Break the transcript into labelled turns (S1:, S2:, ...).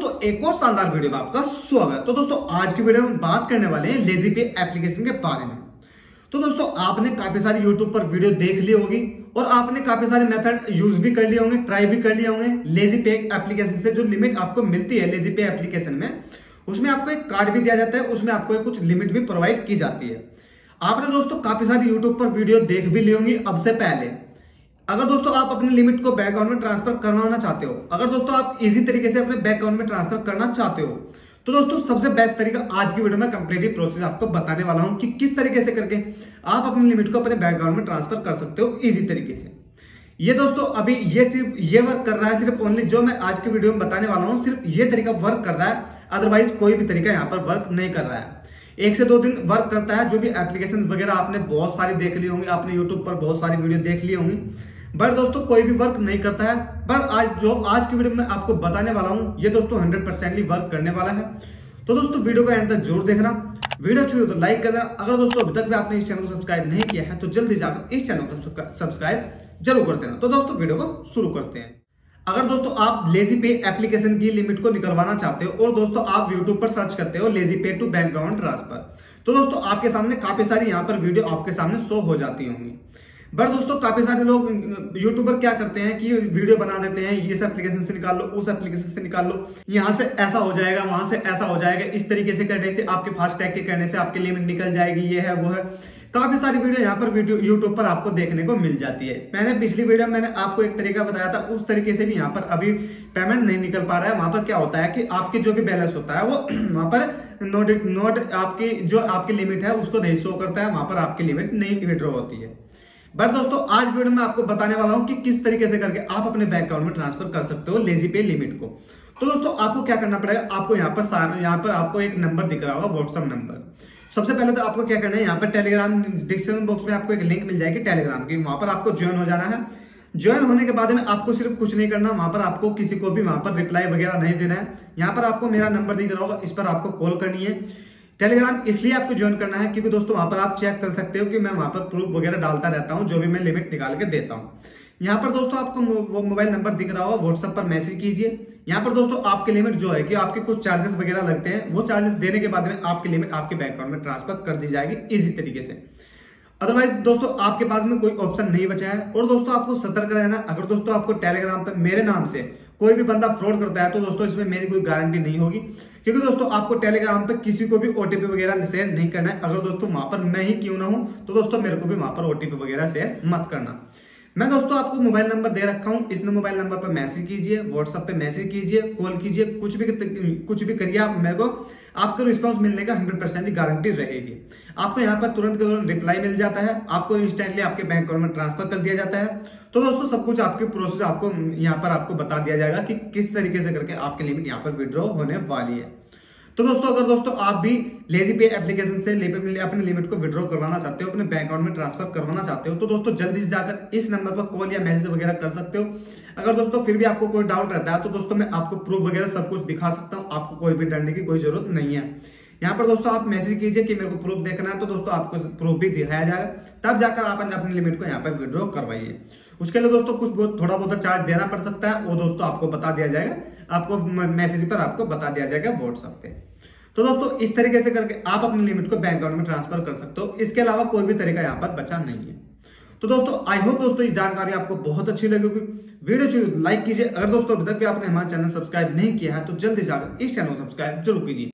S1: दोस्तों एक और शानदार वीडियो में आपका स्वागत। तो दोस्तों आज की वीडियो में बात करने वाले हैं लेजीपे एप्लीकेशन के बारे में। तो दोस्तों आपने काफी सारी YouTube पर वीडियो देख ली होगी और आपने काफी सारे मेथड यूज भी कर लिए होंगे, ट्राई भी कर लिए होंगे। लेजीपे एप्लीकेशन से जो लिमिट आपको मिलती है लेजीपे एप्लीकेशन में, उसमें आपको एक कार्ड भी दिया जाता है, उसमें आपको कुछ लिमिट भी प्रोवाइड की जाती है। आपने दोस्तों काफी सारी YouTube पर वीडियो देख भी ली होंगी अब से पहले। अगर दोस्तों आप अपने लिमिट को बैंक अकाउंट में ट्रांसफर करवाना चाहते हो, अगर दोस्तों आप इजी तरीके से अपने बैंक अकाउंट में ट्रांसफर करना चाहते हो, तो दोस्तों सबसे बेस्ट तरीका आज की वीडियो में कंप्लीट प्रोसेस आपको बताने वाला हूं कि किस तरीके से करके आप अपनी लिमिट को अपने बैंक अकाउंट में ट्रांसफर कर सकते हो इजी तरीके से। ये दोस्तों अभी ये वर्क कर रहा है, सिर्फ ओनली जो मैं आज की वीडियो में बताने वाला हूं सिर्फ ये तरीका वर्क कर रहा है, अदरवाइज कोई भी तरीका यहाँ पर वर्क नहीं कर रहा है। 1 से 2 दिन वर्क करता है। जो भी एप्लीकेशन वगैरह आपने बहुत सारी देख ली होंगी, आपने यूट्यूब पर बहुत सारी वीडियो देख ली होंगी, बट दोस्तों कोई भी वर्क नहीं करता है। पर आज की वीडियो में आपको बताने वाला हूं ये दोस्तों 100% वर्क करने वाला है। तो दोस्तों वीडियो को एंड तक जरूर देखना, वीडियो अच्छी हो तो लाइक करना। अगर दोस्तों अभी तक भी आपने इस चैनल को सब्सक्राइब नहीं किया है तो जल्दी जाकर इस चैनल को सब्सक्राइब जरूर कर देना। तो दोस्तों वीडियो को शुरू करते हैं। अगर दोस्तों आप लेजीपे एप्लीकेशन की लिमिट को निकलवाना चाहते हो और दोस्तों आप यूट्यूब पर सर्च करते हो LazyPay to bank account transfer, तो दोस्तों आपके सामने काफी सारी यहाँ पर वीडियो आपके सामने शो हो जाती होंगी। बट दोस्तों काफी सारे लोग यूट्यूबर क्या करते हैं कि वीडियो बना देते हैं, इस एप्लीकेशन से निकाल लो, उस एप्लीकेशन से निकाल लो, यहाँ से ऐसा हो जाएगा, वहां से ऐसा हो जाएगा, इस तरीके से करने से आपके फास्टैग के करने से आपकी लिमिट निकल जाएगी, ये है वो है। काफी सारी वीडियो यहाँ पर यूट्यूब पर आपको देखने को मिल जाती है। मैंने पिछली वीडियो में मैंने आपको एक तरीका बताया था, उस तरीके से भी यहाँ पर अभी पेमेंट नहीं निकल पा रहा है। वहां पर क्या होता है कि आपके जो भी बैलेंस होता है वो वहां पर नोट आपकी जो आपकी लिमिट है उसको नहीं शो करता है, वहां पर आपकी लिमिट नहीं विड्रॉ होती है। बट दोस्तों आज वीडियो में आपको बताने वाला हूं कि किस तरीके से करके आप अपने बैंक अकाउंट में ट्रांसफर कर सकते हो लेजीपे लिमिट को। तो दोस्तों आपको क्या करना पड़ेगा, आपको यहाँ पर आपको एक नंबर दिख रहा होगा, व्हाट्सएप नंबर। सबसे पहले तो आपको क्या करना है, यहाँ पर टेलीग्राम डिस्क्रिप्शन बॉक्स में आपको एक लिंक मिल जाएगी टेलीग्राम की, वहां पर आपको ज्वाइन हो जाना है। ज्वाइन होने के बाद में आपको सिर्फ कुछ नहीं करना, वहां पर आपको किसी को भी वहां पर रिप्लाई वगैरह नहीं देना है। यहाँ पर आपको मेरा नंबर दिख रहा होगा, इस पर आपको कॉल करनी है। टेलीग्राम इसलिए आपको ज्वाइन करना है क्योंकि दोस्तों वहां पर आप चेक कर सकते हो कि मैं वहां पर प्रूफ वगैरह डालता रहता हूं, जो भी मैं लिमिट निकाल के देता हूं। यहाँ पर दोस्तों आपको वो मोबाइल नंबर दिख रहा होगा, व्हाट्सएप पर मैसेज कीजिए। यहाँ पर दोस्तों आपकी लिमिट जो है कि आपके कुछ चार्जेस वगैरह लगते हैं, वो चार्जेस देने के बाद में आपकी लिमिट आपके बैंक अकाउंट में ट्रांसफर कर दी जाएगी इजी तरीके से। अदरवाइज दोस्तों आपके पास में कोई ऑप्शन नहीं बचा है। और दोस्तों आपको सतर्क रहना, अगर दोस्तों आपको टेलीग्राम पर मेरे नाम से कोई भी बंदा फ्रॉड करता है तो दोस्तों इसमें मेरी कोई गारंटी नहीं होगी, क्योंकि दोस्तों आपको टेलीग्राम पे किसी को भी ओटीपी वगैरह शेयर नहीं करना है। अगर दोस्तों वहां पर मैं ही क्यों ना हूं तो दोस्तों मेरे को भी वहां पर ओटीपी वगैरह शेयर मत करना। मैं दोस्तों आपको मोबाइल नंबर दे रखा हूं, इस मोबाइल नंबर पर मैसेज कीजिए, व्हाट्सएप पे मैसेज कीजिए, कॉल कीजिए, कुछ भी करिए आप, मेरे को आपको रिस्पांस मिलने का 100% गारंटी रहेगी। आपको यहाँ पर तुरंत के तुरंत रिप्लाई मिल जाता है, आपको इंस्टेंटली आपके बैंक अकाउंट में ट्रांसफर कर दिया जाता है। तो दोस्तों सब कुछ आपकी प्रोसेस आपको यहाँ पर आपको बता दिया जाएगा कि किस तरीके से करके आपकी लिमिट यहाँ पर विड्रॉ होने वाली है। तो दोस्तों अगर दोस्तों आप भी लेजीपे एप्लीकेशन से अपनी लिमिट को विड्रॉ करवाना चाहते हो, अपने बैंक अकाउंट में ट्रांसफर करवाना चाहते हो, तो दोस्तों जल्दी से जाकर इस नंबर पर कॉल या मैसेज वगैरह कर सकते हो। अगर दोस्तों फिर भी आपको कोई डाउट रहता है तो दोस्तों मैं आपको प्रूफ वगैरह सब कुछ दिखा सकता हूँ, आपको कोई भी डरने की कोई जरूरत नहीं है। यहाँ पर दोस्तों आप मैसेज कीजिए कि मेरे को प्रूफ देखना है, तो दोस्तों आपको प्रूफ भी दिखाया जाएगा, तब जाकर आप अपनी लिमिट को यहाँ पर विड्रॉ करवाइए। उसके लिए दोस्तों थोड़ा बहुत चार्ज देना पड़ सकता है, वो दोस्तों आपको बता दिया जाएगा, आपको मैसेज पर आपको बता दिया जाएगा व्हाट्सएप पे। तो दोस्तों इस तरीके से करके आप अपनी लिमिट को बैंक अकाउंट में ट्रांसफर कर सकते हो, इसके अलावा कोई भी तरीका यहाँ पर बचा नहीं है। तो दोस्तों आई होप दोस्तों ये जानकारी आपको बहुत अच्छी लगेगी। वीडियो लाइक कीजिए। अगर दोस्तों अभी तक भी आपने हमारा चैनल सब्सक्राइब नहीं किया है तो जल्दी जाकर इस चैनल को सब्सक्राइब जरूर कीजिए।